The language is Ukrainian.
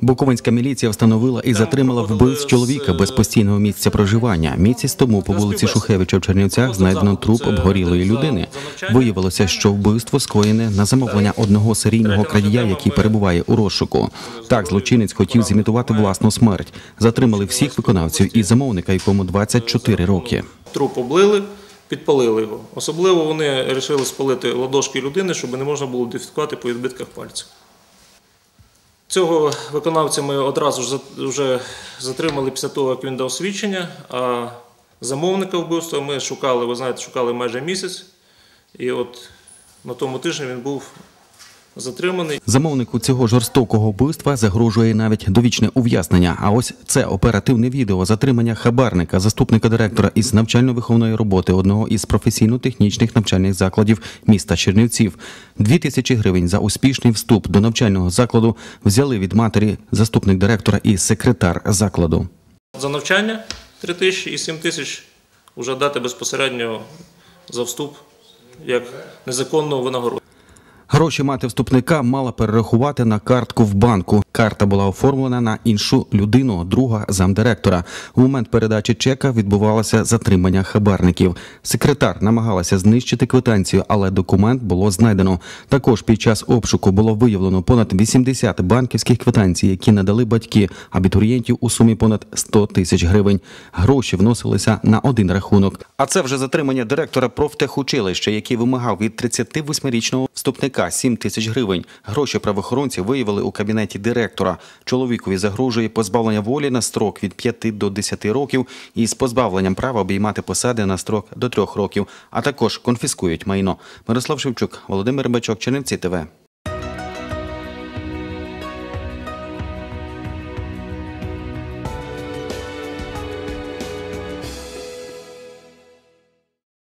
Буковинська міліція встановила і затримала вбивць чоловіка без постійного місця проживання. Місяць тому по вулиці Шухевича в Чернівцях знайдено труп обгорілої людини. Виявилося, що вбивство скоєне на замовлення одного серійного крадія, який перебуває у розшуку. Так, злочинець хотів зімітувати власну смерть. Затримали всіх виконавців і замовника, якому 24 роки. Труп облили, підпалили його. Особливо вони вирішили спалити ладошки людини, щоб не можна було ідентифікувати по відбитках пальців. Цього виконавця ми одразу вже затримали після того, як він дав свідчення, а замовника вбивства ми шукали, ви знаєте, шукали майже місяць, і от на тому тижні він був затриманий. Замовнику цього жорстокого вбивства загрожує навіть довічне ув'язнення. А ось це оперативне відео затримання хабарника, заступника директора із навчально-виховної роботи одного із професійно-технічних навчальних закладів міста Чернівців. 2000 гривень за успішний вступ до навчального закладу взяли від матері заступник директора і секретар закладу. За навчання 3000 і 7000 вже дати безпосередньо за вступ як незаконну винагороду. Гроші мати вступника мала перерахувати на картку в банку. Карта була оформлена на іншу людину, друга замдиректора. У момент передачі чека відбувалося затримання хабарників. Секретар намагалася знищити квитанцію, але документ було знайдено. Також під час обшуку було виявлено понад 80 банківських квитанцій, які надали батьки абітурієнтів у сумі понад 100 тисяч гривень. Гроші вносилися на один рахунок. А це вже затримання директора профтехучилища, який вимагав від 38-річного вступника 7 тисяч гривень. Гроші правоохоронці виявили у кабінеті директора. Чоловікові загрожує позбавлення волі на строк від 5 до 10 років і з позбавленням права обіймати посади на строк до 3 років, а також конфіскують майно. Мирослав Шевчук, Володимир Рибачок, Чернівці ТВ.